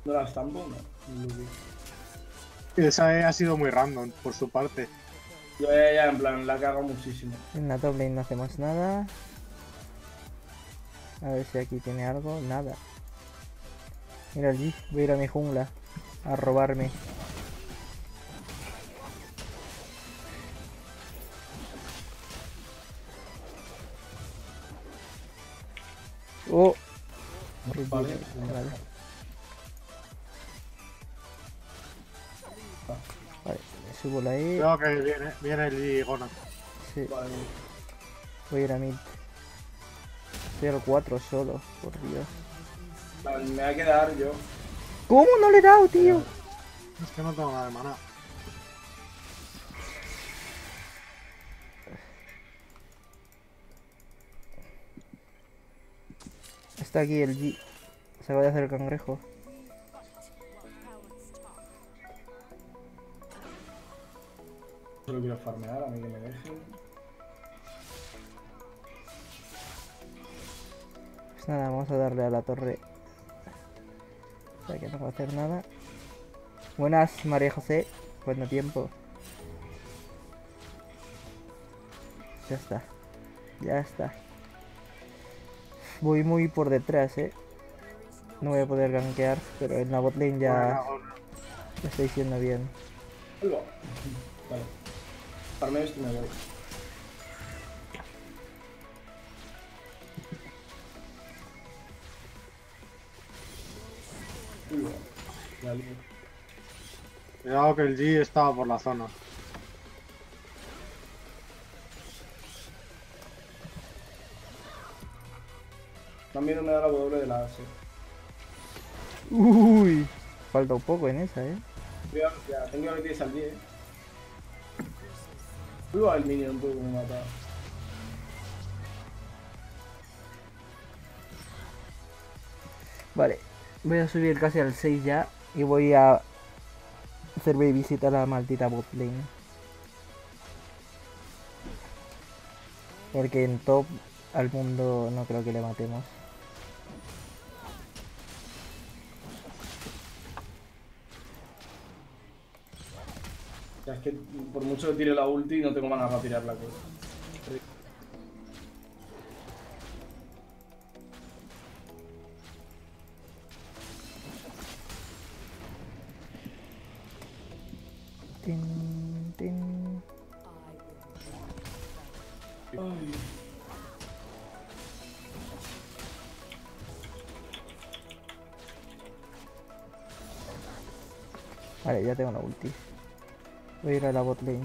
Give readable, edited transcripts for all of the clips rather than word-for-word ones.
¿No la estampo? No. Lucky. Esa ha sido muy random por su parte. Yo ya en plan la cago muchísimo. En la top lane no hacemos nada. A ver si aquí tiene algo. Nada. Mira allí. Voy a ir a mi jungla. A robarme. Oh. Vale. Vale. Vale. Me subo la E. Creo que viene el Ligona. Sí. Vale. Voy a ir a mid. Estoy al 4 solo. Por Dios. Vale, me va a quedar yo. ¿Cómo no le he dado, tío? Es que no tengo nada de maná. Está aquí el G. Se va a hacer el cangrejo. Solo quiero farmear, a mí que me dejen. Pues nada, vamos a darle a la torre. O sea que no va a hacer nada. Buenas, María José. Cuánto tiempo. Ya está. Ya está. Voy muy por detrás, No voy a poder gankear, pero en la botlane ya estoy siendo bien. Ahí va. Vale. Farmeo esto y me voy. Ahí va. Ya lío. Cuidado que el G estaba por la zona. También no me da la W de la AS. Uy. Falta un poco en esa, Cuidado, ya, tengo que tienes al 10. Ahí va el minion, tú, que me mata. Vale. Voy a subir casi al 6 ya. Y voy a hacer babysit a la maldita botlane. Porque en top al mundo no creo que le matemos. Ya, es que por mucho que tire la ulti no tengo manas para tirar la cosa. Tin, tin. Ay. Vale, ya tengo la ulti. Voy a ir a la botlane.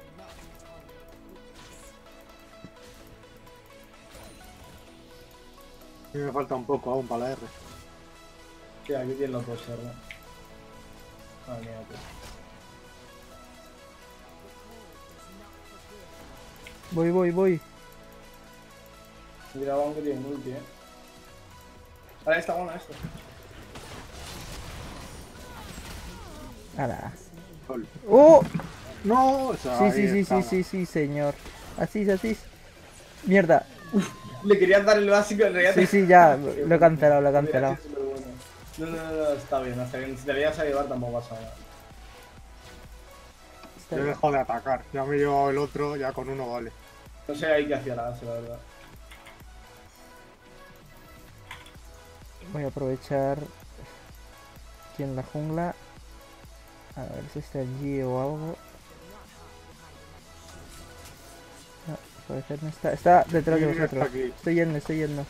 A mí me falta un poco aún para la R. Sí, aquí tienen los dos, ¿verdad? Ah, mira, pues. Voy. Mira, aunque tiene ulti, Ahora está buena esto. Nada. Gol. ¡Oh! No, o sea, ahí estaba. Sí, señor. Así. Mierda. Le querías dar el básico en realidad. Sí, ya. Lo he cancelado, lo he Hubiera cancelado. sido superbueno. No, está bien. Hasta que si te veías a llevar tampoco pasa nada. Está Yo bien. dejo de atacar. Ya me he llevado el otro, ya con uno vale. No sé ahí qué hacía la base, la verdad. Voy a aprovechar aquí en la jungla. A ver si está el G o algo. No, al parecer no está. Está detrás de Sí, está vosotros. aquí. Estoy yendo.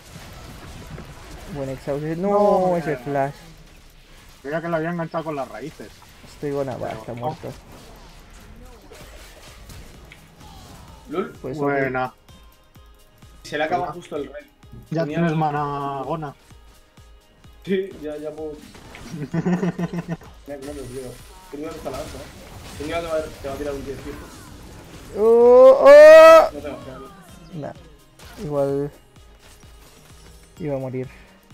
Buen exhaust. No, No, ese flash. creía que lo había enganchado con las raíces. Estoy buena, va, Pero está no. muerto. Lul, Pues Buena. se le acaba justo el rey. Ya Tenía- tienes mana Gona. Sí, ya puedo. Mira, claro, tío. Tengo que está la lanza, Tengo que te va a tirar un 10, tío. ¡Oh! No tengo que hacerlo. Nah, igual iba a morir.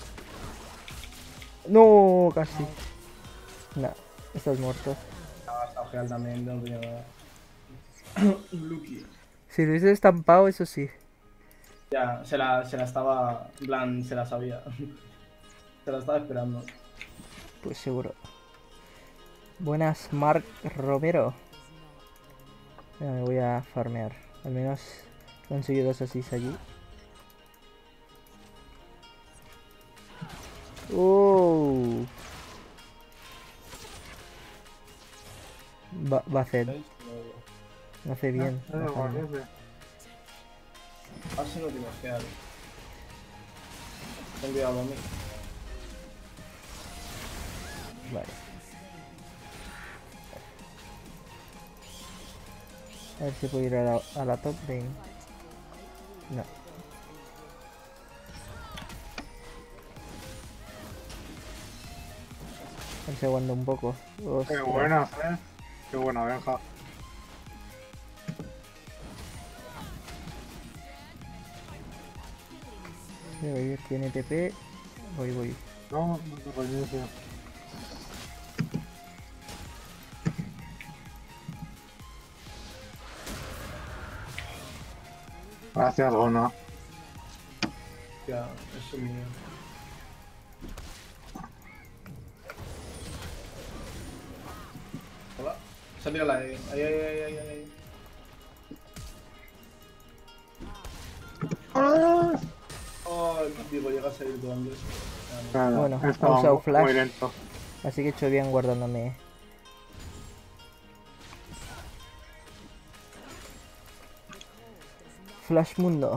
No, casi. Nah, estás muerto. Está ojeal también, no tenía nada. Lucky. Si lo hubiese estampado, eso sí. Ya, se la estaba. En plan, se la sabía. Se la estaba esperando. Pues seguro. Buenas, Mark Romero. Ya me voy a farmear. Al menos conseguí 2 asis allí. ¡Oh! Va a hacer. ¿Veis? Lo hace bien. No, no, bajando. parece. Así no tienes que dar. Ten cuidado a mí. Vale. A ver si puedo ir a la top lane. No. A ver si aguanto un poco. Qué Ostras. buena, ¿eh? Qué buena, Benja. Sí, voy a ir, tiene TP. Voy. No, no te reinicio. Gracias, Gona. Ya, eso es mío. Hola. Se ha tirado la E. Ahí. Oh, digo, llega a salir tú antes. Claro, Bueno, ha estaba usado muy flash. lento. Así que he hecho bien guardándome. Flash Mundo.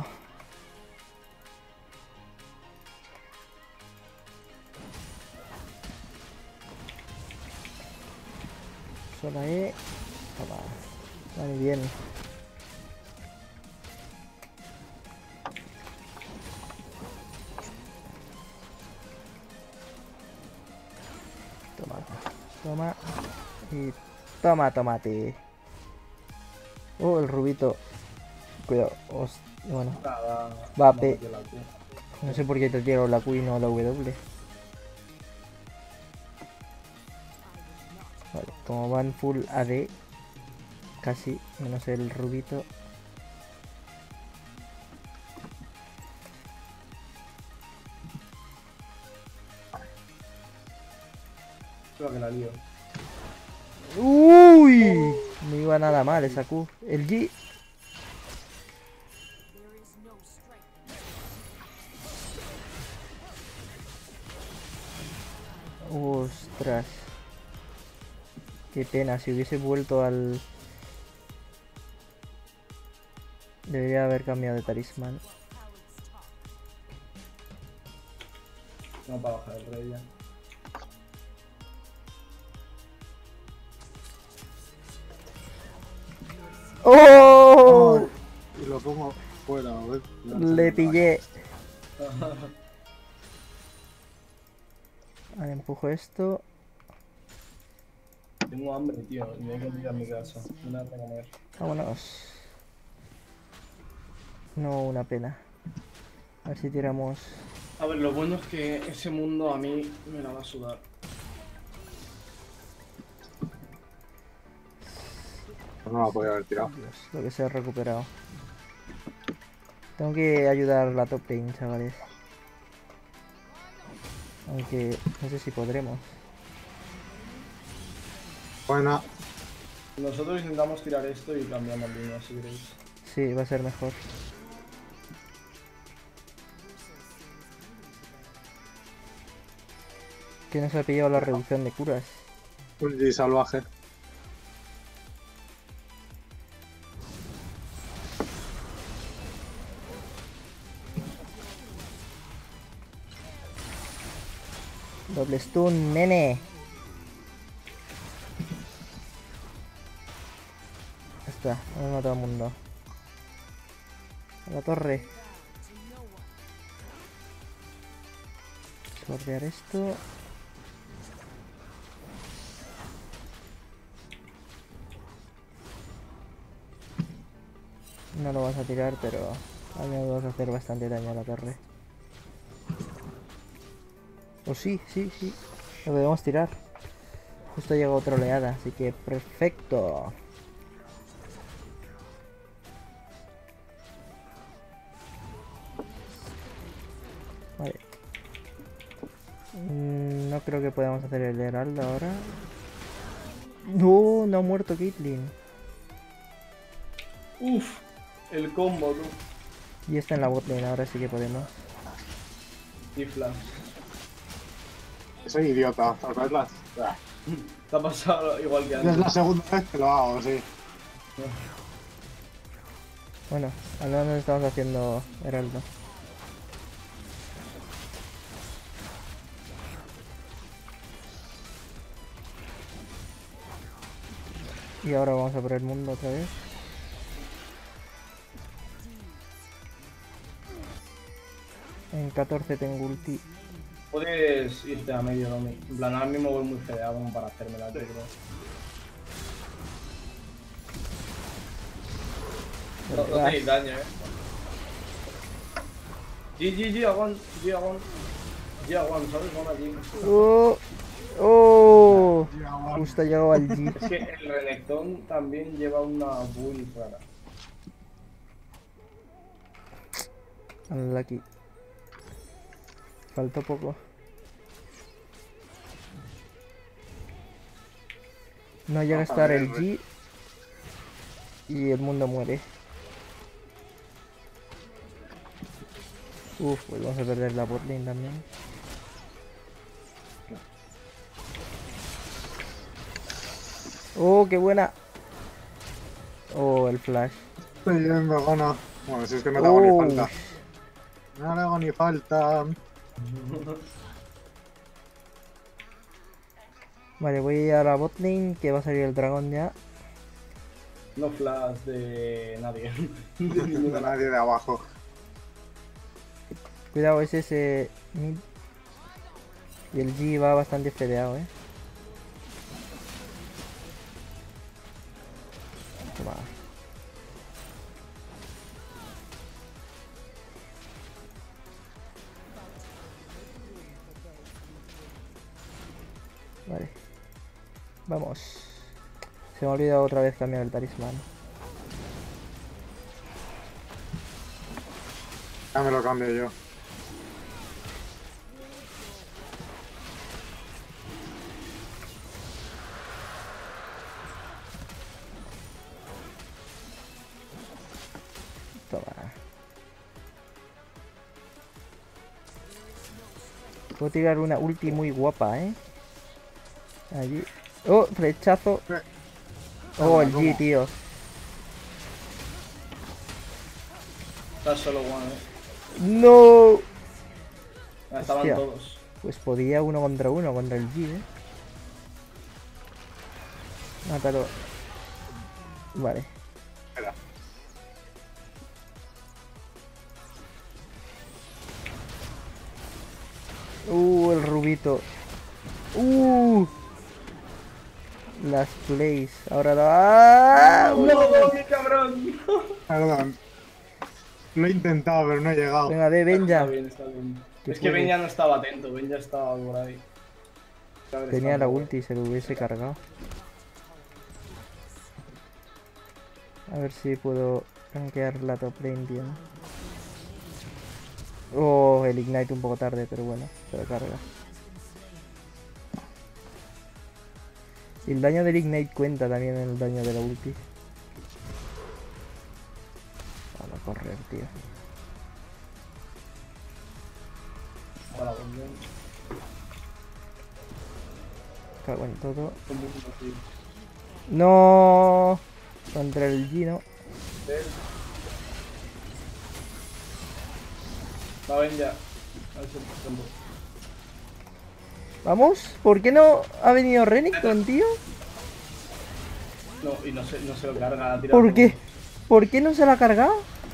Sola E. Toma. Vale, bien. Toma. Y toma tomate. Oh, el rubito. Cuidado. Bueno, Nada. Va, no P. metió la Q. no sé por qué te tiro la Q y no la W. Vale, como van full AD. Casi, menos el rubito. Creo que la lío. ¡Uy! No iba nada mal esa Q. El G. Ostras. Qué pena, si hubiese vuelto al... Debería haber cambiado de talismán. No para bajar el rey ya. ¡Oh! Y lo pongo fuera, a ver. Le pillé. Vale, empujo esto. Tengo hambre, tío. Y me hay que ir a mi casa. No me voy a comer. Vámonos. No, una pena. A ver si tiramos... A ver, lo bueno es que ese mundo a mí me la va a sudar. No la podía haber tirado. Dios, lo que se ha recuperado. Tengo que ayudar a la top lane, chavales. Aunque no sé si podremos. Buena. Nosotros intentamos tirar esto y cambiamos línea si queréis. Sí, va a ser mejor. Que nos ha pillado la reducción de curas. Un G salvaje. Doble stun, nene. Ya está, hemos matado al mundo. A la torre. Sortear esto. No lo vas a tirar, pero al menos vas a hacer bastante daño a la torre. O sí. Lo debemos tirar. Justo llega otra oleada, así que perfecto. Vale. No No creo que podamos hacer el heraldo ahora. No, no ha muerto Caitlyn. Uf, el combo, tú. Y está en la botlane, ahora sí que podemos. Y flash. Soy idiota. Otra vez las... Te ha pasado igual que Es la antes. segunda vez que lo hago, sí. Bueno, al menos estamos haciendo heraldo. Y ahora vamos a por el mundo otra vez. En 14 tengo ulti. Puedes irte a medio, Domi. En plan, ahora mismo voy muy fedeado como para hacerme la turbo. No tenéis daño, GG, aguant, ¿sabes? Vamos allí. ¡Oh! ¡Oh! Justo llegó al G. Es que el Renekton también lleva una build rara. Unlucky. Faltó poco. No llega a estar el G. Y el mundo muere. Uf, pues vamos a perder la botlane también. Oh, qué buena. Oh, el flash. Estoy yendo, gana. Bueno, si es que no te hago ni Oh, falta. No le hago ni falta. vale, voy a ir a la botlane, que va a salir el dragón ya. No flash de nadie. De nadie de abajo. Cuidado, es ese mid. Y el G va bastante fedeado, Toma. Vale. Vamos. Se me ha olvidado otra vez cambiar el talismán. Ya me lo cambio yo. Toma. Puedo tirar una ulti muy guapa, Allí. Oh, flechazo. Oh, el G, tío. Está solo one, No. Estaban Hostia. todos. Pues podía uno contra el G, Mátalo. Vale. Espera. El rubito. Las plays. Ahora la. ¡No, mi cabrón! Perdón. Lo he intentado, pero no he llegado. Venga, ven Está ya. bien, está bien. Que Es que puedes. Ben ya no estaba atento, Ben ya estaba por ahí. Tenía la ulti, se lo hubiese cargado. A ver si puedo gankear la top lane bien. Oh, el ignite un poco tarde, pero bueno, se lo carga. Y el daño del ignite cuenta también en el daño de la ulti. Vamos a correr, tío. Para volver. Cago en todo. Un poquito así. No, contra el Gino. Va Ben ya. A ver si respondo. Vamos, ¿por qué no ha venido Renekton, tío? No, y no se lo carga, la tira. ¿Por qué? ¿Por qué no se la ha cargado?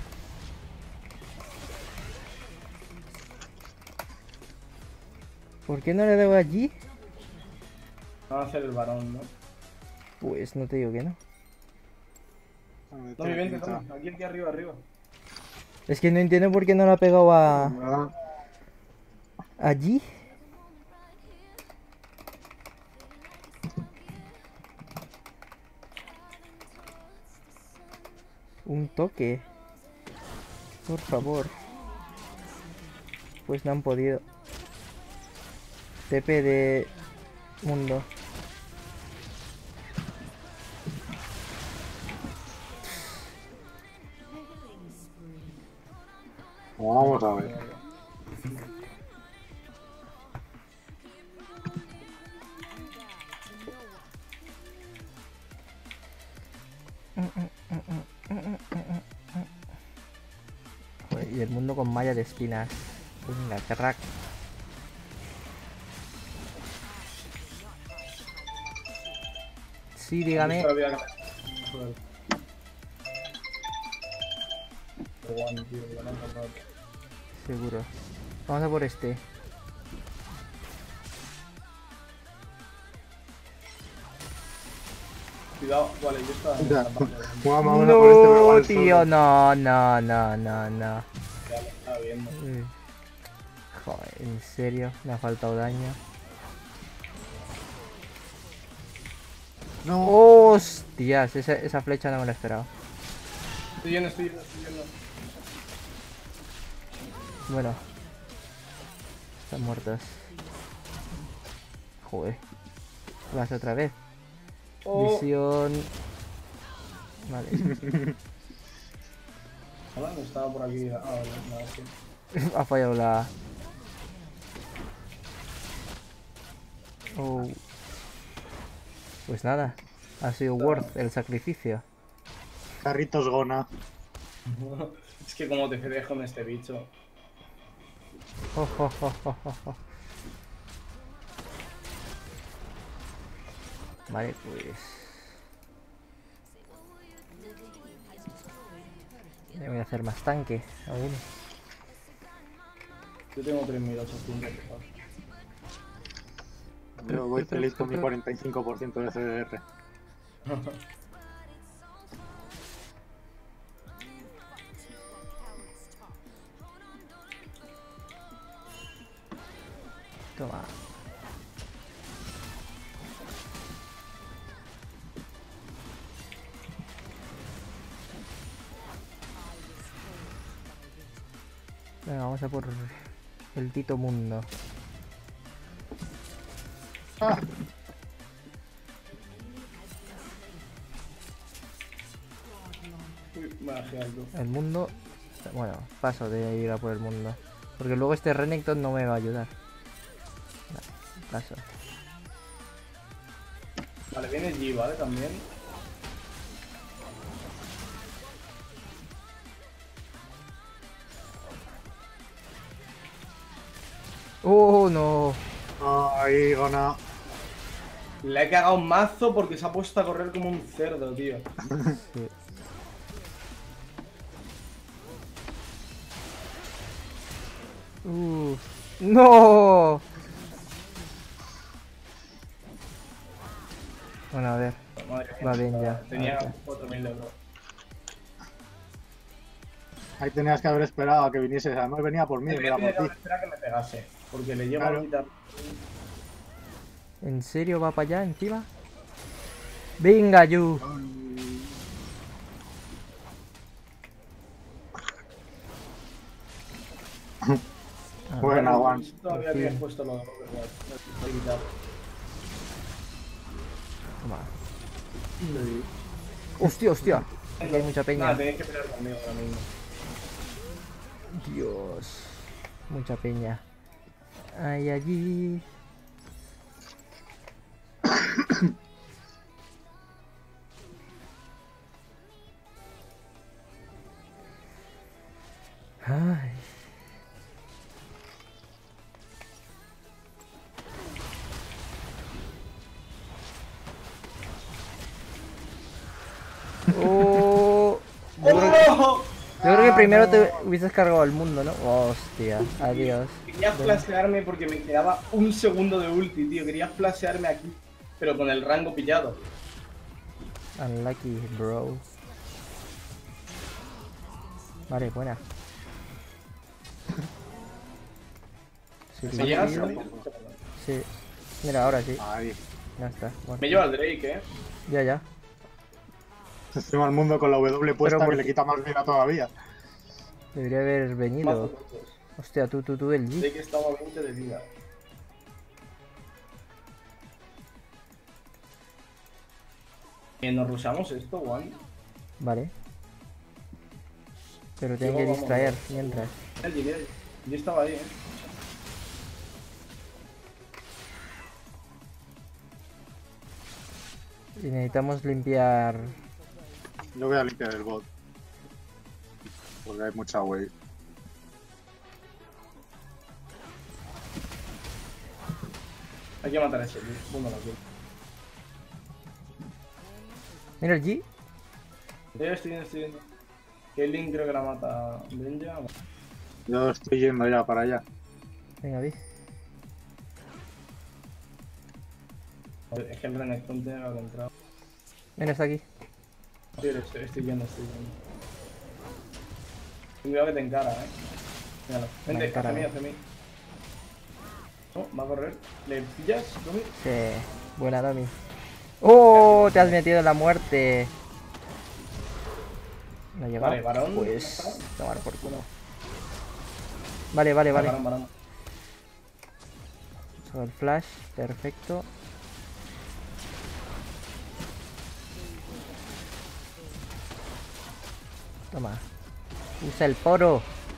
¿Por qué no le debo allí? Vamos a hacer el varón, ¿no? Pues no te digo que no. Tommy, vente, Tommy. Aquí arriba, arriba. Es que no entiendo por qué no la ha pegado a... allí. Un toque. Por favor. Pues no han podido. TP de mundo. Vamos a ver. Joder, y el mundo con malla de espinas. Venga, crack. Sí, dígame. Justo la vida que me- Joder. Pero bueno, tío, me van a encontrar. Seguro. Vamos a por este. Cuidado, vale, yo estaba en Ya. esta parte. Vamos a por este, pero No, van tío, solo. no, no, no, no, no. Ya lo estaba viendo. Joder, en serio, me ha faltado daño. No. Hostias, esa flecha no me la esperaba. Estoy yendo, estoy yendo, estoy yendo. Bueno, están muertos. Joder, vas otra vez. Oh, Visión. Vale. hola, no estaba por aquí. Ah, vale, nada, sí. Ha fallado la. Oh. Pues nada, ha sido worth el sacrificio. Carritos Gona. Es que como te cedes con este bicho. Oh, oh, oh, oh, oh, oh. Vale, pues. Le voy a hacer más tanque aún. Yo tengo 3800, fijaos. Yo voy feliz con mi 45% de CDR. Toma. Venga, vamos a por el Tito Mundo. Ah, Uy, me bajé algo. El mundo. Bueno, paso de ir a por el mundo. Porque luego este Renekton no me va a ayudar. No, paso. Vale, viene G, ¿vale? También. ¡Oh, no! Ay, Gona. Le he cagado un mazo porque se ha puesto a correr como un cerdo, tío. Sí. ¡No! Bueno, a ver. Madre mía, Va bien ya. Tenía Ok. 4000 euros. Ahí tenías que haber esperado a que vinieses. Además venía por mí, El no que era tenía por que ti. esperar a que me pegase. Porque le llevo Claro. a quitar. ¿En serio va para allá encima? ¡Venga, Yu! Buena, Juan. Todavía Por fin. habías puesto lo de evitar. Toma. ¡Hostia, hostia! Aquí hay mucha peña. Nada, tenéis que pelear conmigo ahora mismo. Dios. Mucha peña. Hay allí. Ay. Oh. ¡Oh! Yo creo que primero te hubieses cargado el mundo, ¿no? Hostia, adiós. Quería flashearme porque me quedaba un segundo de ulti, tío. Quería flashearme aquí, pero con el rango pillado. Unlucky, bro. Vale, buena. Sí, ¿Me llegas? sí. Mira, ahora sí. Ahí. Ya está. Bueno. Me lleva al Drake, Ya, ya. Encima el mundo con la W puesta Pero que le quita más vida todavía. Debería haber Mazo venido. tontos. Hostia, tú del G. Drake estaba a 20 de vida. Nos rushamos esto, Juan. Vale. Pero tengo que Vamos, distraer vamos. mientras. Yo estaba ahí, Y necesitamos limpiar. Yo voy a limpiar el bot. Porque hay mucha wave. Hay que matar a ese, tío. Bueno, la kill. Mira el G. Estoy viendo. Que Link creo que la mata Benja. Yo estoy yendo ya para allá. Venga, vi. Es que el Renekton tiene que haber entrado. Mira, está aquí. Sí, estoy viendo. Cuidado que te encara, Míralo. Vente, encara, hacia mí. No, va a correr. ¿Le pillas, Domi? Sí. Buena, Domi. ¡Oh! Te has metido en la muerte. ¿No ha llegado? Vale, varón. Pues tomar por culo. Vale, vale. Varón. Sobre el flash, perfecto. Toma. Usa el poro.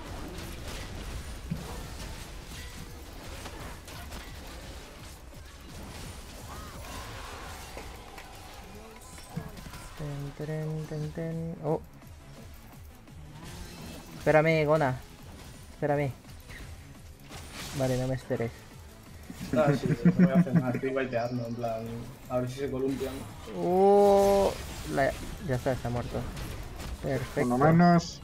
Ten. Oh. Espérame, Gona. Espérame. Vale, no me esperes. Ah, sí, no voy a hacer nada. Estoy baiteando, en plan. A ver si se columpian. Ya está muerto. Perfecto. Por lo menos.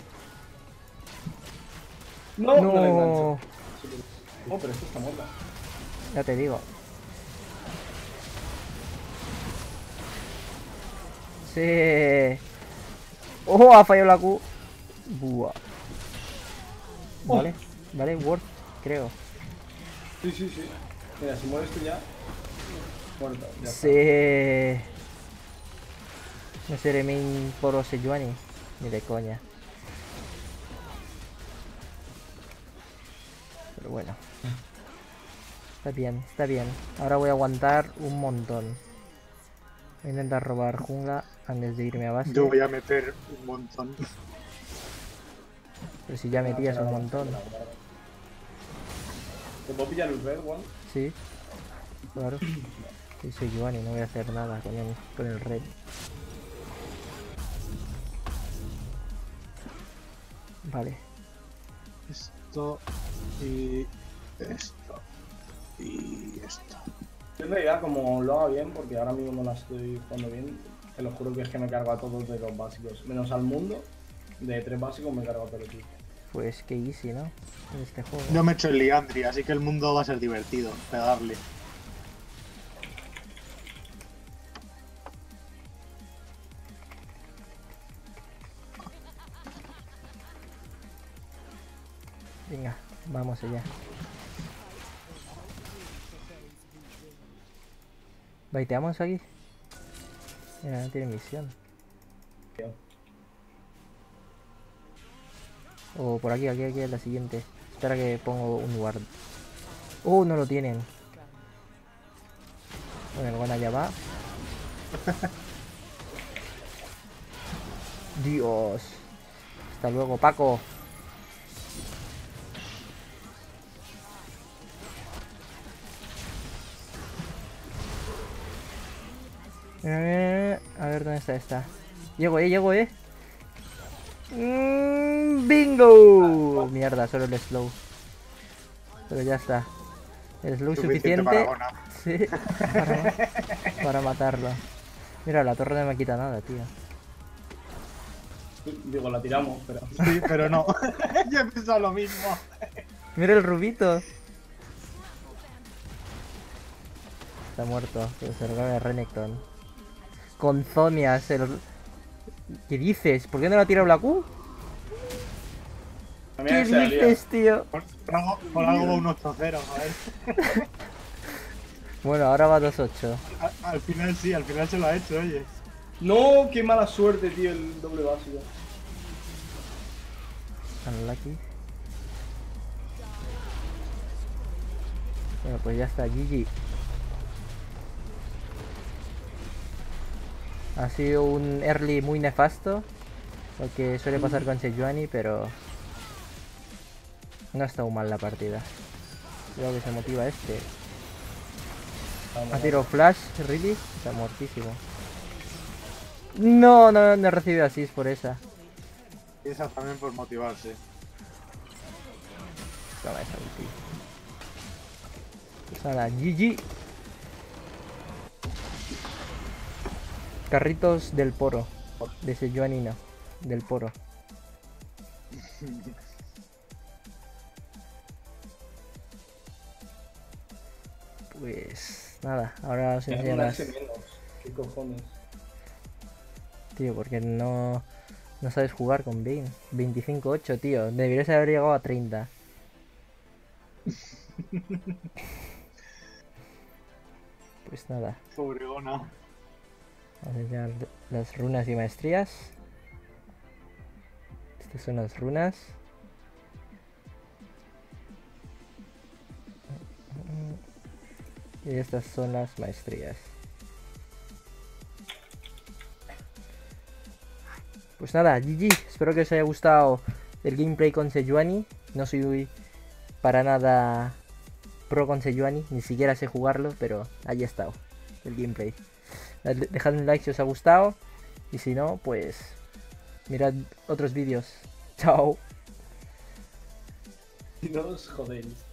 No, no le No, engancho. Oh, pero esto está muerta. ya te digo. Sí. Oh, ha fallado la Q. Buah. Vale, Word, creo. Sí. Mira, si mueres tú ya. Muerto, ya está. Sí. No seré main por Sejuani. Ni de coña. Pero bueno. Está bien. Ahora voy a aguantar un montón. Voy a intentar robar jungla antes de irme a base. Yo voy a meter un montón. Pero si ya metías un montón. ¿Te puedo pillar el red, Juan? Sí. Claro. Sí, soy Giovanni, no voy a hacer nada con el red. Vale. Esto y esto y esto. Yo en realidad, como lo haga bien, porque ahora mismo no la estoy jugando bien, te lo juro que es que me cargo a todos de los básicos. Menos al mundo, de 3 básicos me cargo a todo el equipo. Pues qué easy, ¿no? En este juego. Yo me he hecho el Liandry, así que el mundo va a ser divertido. Pegarle. Venga, vamos allá. ¿Baiteamos aquí? Mira, no tiene misión. O por aquí es la siguiente. Espera que pongo un guard. Oh, no lo tienen. Bueno, bueno, allá va. Dios. Hasta luego, Paco. A ver dónde está esta. Llego, ¡Bingo! Mierda, solo el slow. Pero ya está. El slow suficiente para sí, para matarlo. Mira, la torre no me quita nada, tío. Digo, la tiramos, pero... Sí, pero no. Yo he pensado lo mismo. Mira el rubito. Está muerto, pero se lo de Renekton. Con Zonia, ¿Qué dices? ¿Por qué no la tira la Q? ¿Qué dices, tío? Por algo va un 8-0, a ver. Bueno, ahora va 2-8. Al final sí, al final se lo ha hecho, oye. No, qué mala suerte, tío, el doble básico. Unlucky. Bueno, pues ya está, GG. Ha sido un early muy nefasto, lo que suele pasar con Sejuani, pero no ha estado mal la partida. Creo que se motiva este. Ha tirado flash, really, está muertísimo. No he recibido assist por esa. Y esa también por motivarse. Toma esa ulti. Pues nada, GG. Carritos del poro. De Sejuani no. Del poro. Pues nada, ahora os enseño las... ¿Qué cojones? Tío, porque no sabes jugar con Vayne. 25-8, tío. Deberías haber llegado a 30. Pues nada. Pobregona. Vamos a enseñar las runas y maestrías. Estas son las runas. Y estas son las maestrías. Pues nada, GG. Espero que os haya gustado el gameplay con Sejuani. No soy para nada pro con Sejuani, ni siquiera sé jugarlo, pero ahí ha estado el gameplay. Dejad un like si os ha gustado. Y si no, pues mirad otros vídeos. Chao. Y no os jodéis.